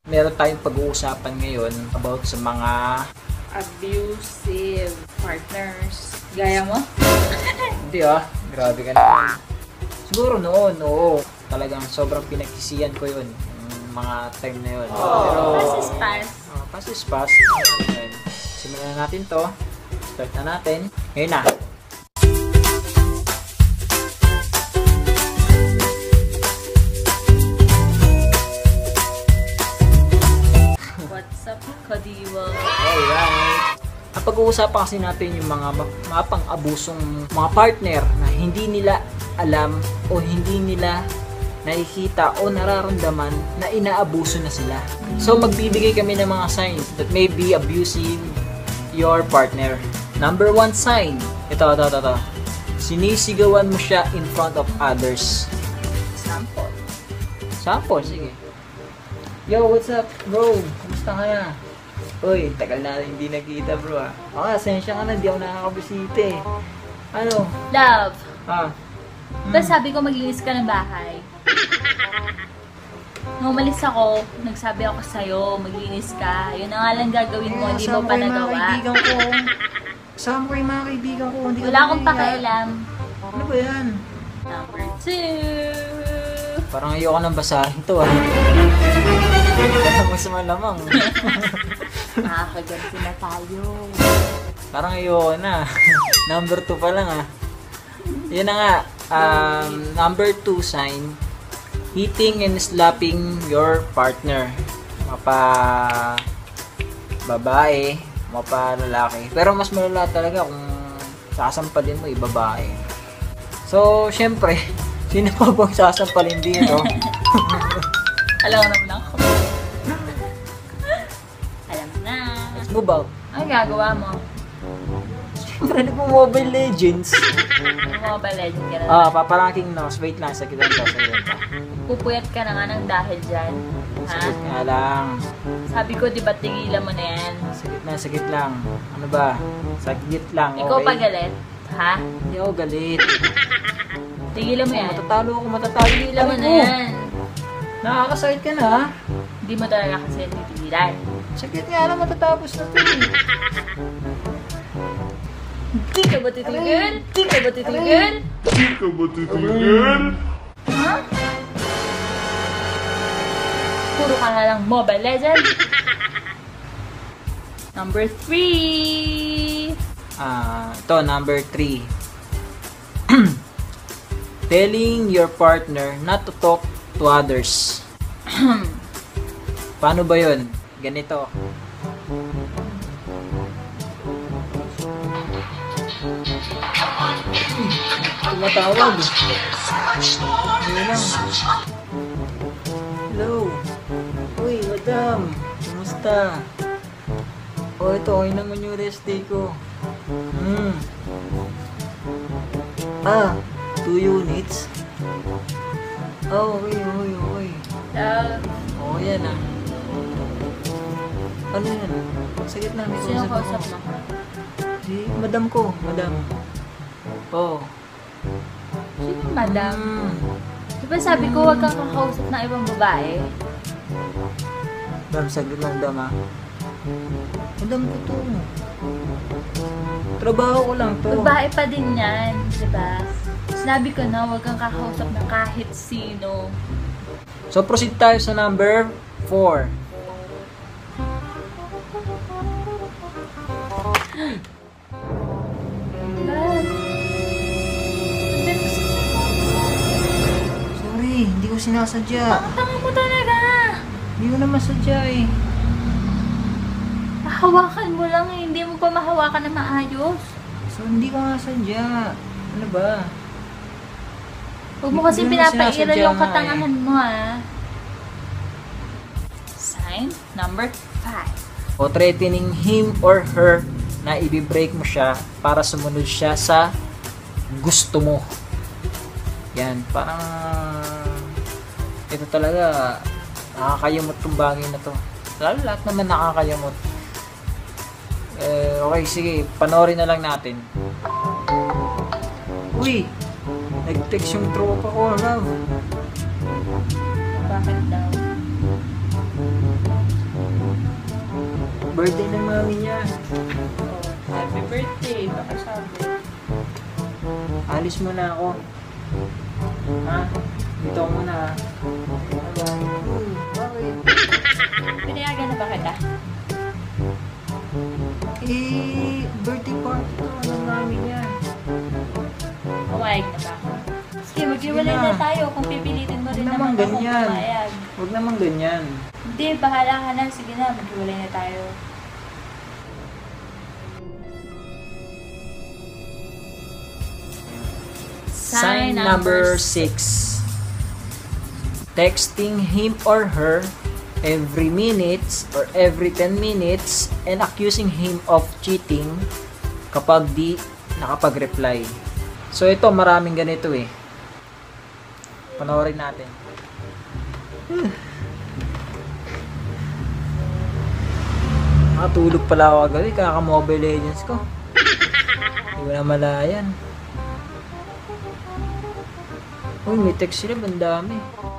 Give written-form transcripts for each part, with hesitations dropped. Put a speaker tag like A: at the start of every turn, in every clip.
A: Meron tayong pag-uusapan ngayon about sa mga
B: abusive partners. Gaya mo?
A: Hindi grabe ka naman. Siguro noon, oo. Talagang sobrang pinagsisihan ko yun. Yung mga time na yun. Pero,
B: Pass is pass.
A: Pass is pass. Simulan na natin to. Start na natin. Ngayon na.
B: What's up, Kadiwa?
A: Alright. Pag-uusapan kasi natin yung mga pang-abusong mga partner na hindi nila alam o hindi nila nakikita o nararamdaman na inaabuso na sila. So magbibigay kami ng mga signs that may be abusing your partner. Number 1 sign. Ito. Sinisigawan mo siya in front of others. Sample, sige. Yo, what's up, bro? Kumusta ka na? Uy, tagal na hindi nagkita, bro, asensya ka na, di ako nakakabisita eh. Ano?
B: Love.
A: Tapos
B: Sabi ko maglinis ka ng bahay. Nung umalis ako, nagsabi ako sa'yo, maglinis ka. Yun na nga lang gagawin mo, hindi mo pa nagawa.
A: Kasama ko yung mga kaibigan ko. Hindi
B: Wala akong pakialam.
A: Ano ba yan?
B: Number 2.
A: Parang ayoko nang basahin to Parang mas malamang.
B: Nakakaganti na tayo.
A: Parang ayoko na. Number 2 pa lang Yan na nga. Number 2 sign. Hitting and slapping your partner. Mapa babae, mapa lalaki. Pero mas malala talaga kung sasampalin mo babae. So, syempre, sino pa bang sasampalin dito?
B: Alam mo naman ako. Alam na.
A: Let's move out.
B: Ano gagawa mo?
A: Siyempre, nagpo-Mobile Legends.
B: Mobile Legends ka na.
A: Paparanking nos. Wait lang, sakitan ko.
B: Pupuyat ka na nga ng dahil dyan.
A: Sakit nga lang.
B: Sabi ko, di ba tigilan mo na yan?
A: Sakit lang. Ano ba? Sakit lang, okay?
B: Ikaw pa galit? Ha?
A: Hindi ako galit.
B: Tigilan mo yan.
A: Matatalo ako, matatalo.
B: Tigilan mo na yan.
A: Nakakasakit ka na,
B: Hindi mo talaga kasi titigilan.
A: Sakit nga lang, matatapos na ito
B: Hindi ka ba titigil? Hindi ka ba titigil?
C: Hindi ka ba titigil?
B: Ha? Puro ka na lang Mobile Legends. Number 3.
A: Ito, number 3. Telling your partner not to talk to others. Paano ba yun? Ganito. Tumatawag. Ayun lang. Hello. Uy, madam. Kumusta? Ito, okay naman yung rest day ko. 2 units? Okay. Yan Ano yan? Sakit na, may
B: Sino
A: kausap
B: kausap mo?
A: Si madam ko, madam.
B: Sino madam? Diba sabi ko huwag kang kakausap ng ibang babae?
A: Madam, saglit lang, madam Madam ko to. Trabaho ko lang to.
B: Babae pa din yan, diba? Sinabi ko na huwag kang kakausap ng kahit sino.
A: So, proceed tayo sa number 4. Sorry, hindi ko sinasadya.
B: Tanga mo talaga!
A: Hindi ko naman sadya
B: Hawakan mo lang hindi mo pa mahawakan na maayos.
A: So, hindi ko nga sadya. Ano ba?
B: Huwag mo kasi
A: Hindi naman
B: pinapairal
A: sinasadya
B: yung
A: nga
B: katangahan mo Sign number 5.
A: O threatening him or her na ibe-break mo siya para sumunod siya sa gusto mo. Yan, parang ito talaga nakakayamot tong bagay na to. Lalo lahat naman nakakayamot. Okay, sige, panoorin na lang natin. Uy, nag-text yung tropa ko, love.
B: Bakit daw?
A: birthday ng mami niya.
B: Happy birthday, baka sabi.
A: Alis muna ako. Ha? Dito ako muna ha. Bakit?
B: Pinayagan na ba kita?
A: Birthday party to ng mami niya.
B: Pumayag na ba ako? Sige, maghiwalay na tayo kung pipilitin mo rin naman akong pumayag.
A: Huwag naman ganyan.
B: Hindi, bahala ka na. Sige na, maghiwalay na tayo.
A: Sign number 6. Texting him or her every minutes or every 10 minutes and accusing him of cheating kapag di nakapag-reply. So ito, maraming ganito eh. Panoorin natin. Nakatulog pala ako agad eh, kaka-Mobile Legends ko. Hindi ko na malayan. Uy, may text sila, ang dami.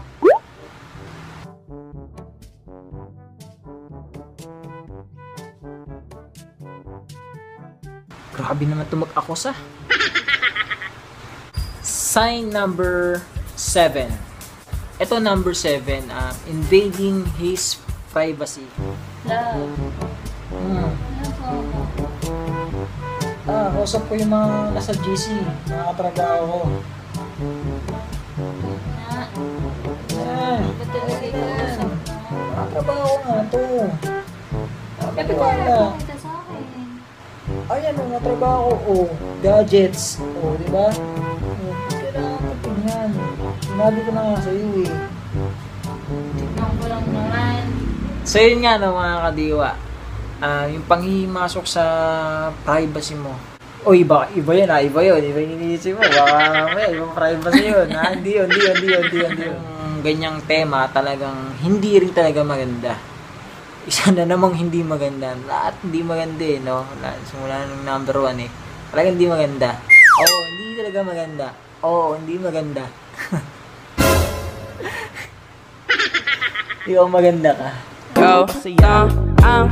A: Grabe naman ito mag-akos ah. Sign number 7. Ito number 7, invading his privacy.
B: Love.
A: Kausap ko yung mga nasa GC, nakatrabaho ko.
B: Ba't talaga ikausap mo?
A: Nakatrabaho nga to.
B: Bakit wala pakita sa akin?
A: Ayan o, natrabaho ko. Gadgets. Di ba? Kailangan ko tingnan. Sinabi ko na nga sa iyo eh.
B: Tignan ko lang naman.
A: So yun nga no, mga kadiwa. Yung panghihimasok sa privacy mo. O iba yan iba yun. Iba yung iniisip mo. Baka mamaya, ibang privacy yun. Hindi yun. Yung ganyang tema talagang hindi rin talaga maganda. Isa na namang hindi maganda. Lahat hindi maganda eh, no? Simula ng number 1 eh. Talagang hindi maganda. Oo, hindi talaga maganda. Oo, hindi maganda. Ikaw maganda ka.
D: Ikaw ang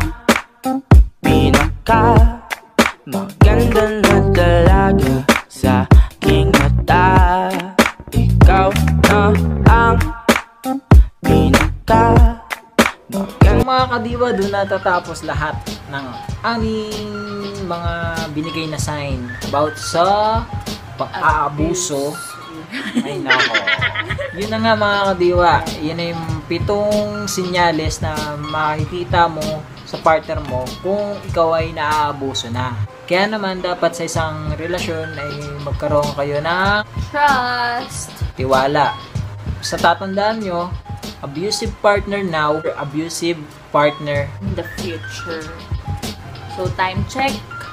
D: pinaka maganda na talaga sa aking mata. Ikaw na ang pinaka
A: So, mga kadiwa, doon natatapos lahat ng aming mga binigay na sign about sa pang-aabuso. Ay nako. Yun na nga mga kadiwa, yun na yung 7 sinyales na makikita mo sa partner mo kung ikaw ay naaabuso na. Kaya naman dapat sa isang relasyon ay magkaroon kayo ng
B: Trust.
A: tiwala. Sa tatandaan nyo, abusive partner now, abusive partner
B: In the future. So, time check.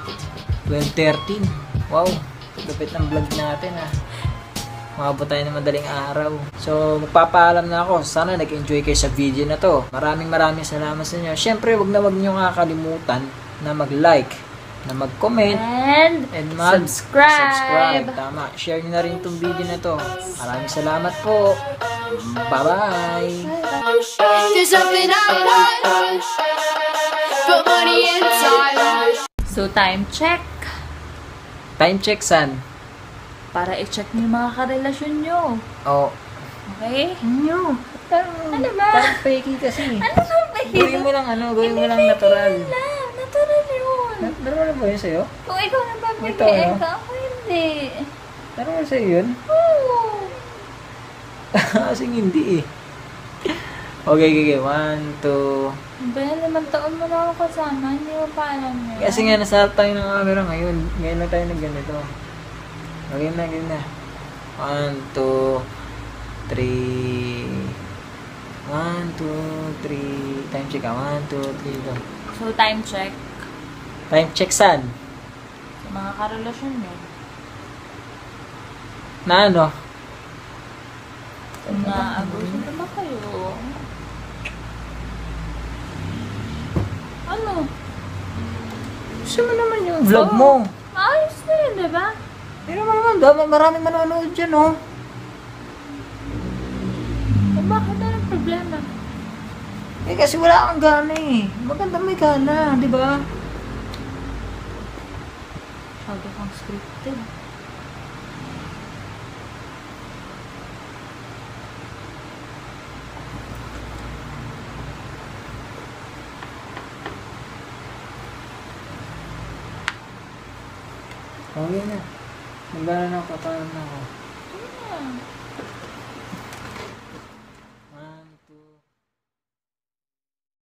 A: 2013. Wow, lupit ng vlog natin ah. Makabot tayo ng madaling araw. So, magpapaalam na ako. Sana nag-enjoy kayo sa video na to. Maraming salamat sa inyo. Siyempre, wag niyo kakalimutan na mag-like, na mag-comment,
B: And subscribe.
A: Tama. Share nyo na rin itong video na to. Maraming salamat po. Bye-bye.
E: There's something I want, but money and time.
B: So, time check.
A: Time check, san?
B: Para i-check niyo yung mga karelasyon nyo.
A: Oh.
B: Okay?
A: Nyo.
B: Ano ba?
A: Parang fake kasi.
B: Ano ba yun?
A: Gawin mo lang natural.
B: Natural yun.
A: Natural ba yun sa'yo?
B: Kung ikaw
A: Ito,
B: nagbabigay
A: no?
B: ka, ako hindi.
A: Natural sa'yo yun?
B: Oo.
A: Kasing hindi eh. Okay. 1, 2.
B: Ba, 5 taon mo na ako kasama, hindi mo pa alam yun.
A: Kasi nga nasa tayo ng camera ngayon. Ngayon lang tayo nagganito. Okay na. 1, 2, 3. 1, 2, 3. Time check ah. 1, 2, 3. Go.
B: So, time check.
A: Time check saan?
B: Sa mga karelasyon nyo.
A: Na ano?
B: Na-abuso na ba kayo? Ano?
A: Gusto mo naman yung vlog mo.
B: Ayos na yun, diba?
A: Hindi naman, maraming manonood dyan oh.
B: Bakit? Anong problema?
A: Eh kasi wala kang gana eh. Maganda may gana, di ba?
B: Masyado kang scripted.
A: Okay na. Nagana na ako, paano na ako.
B: Ano na?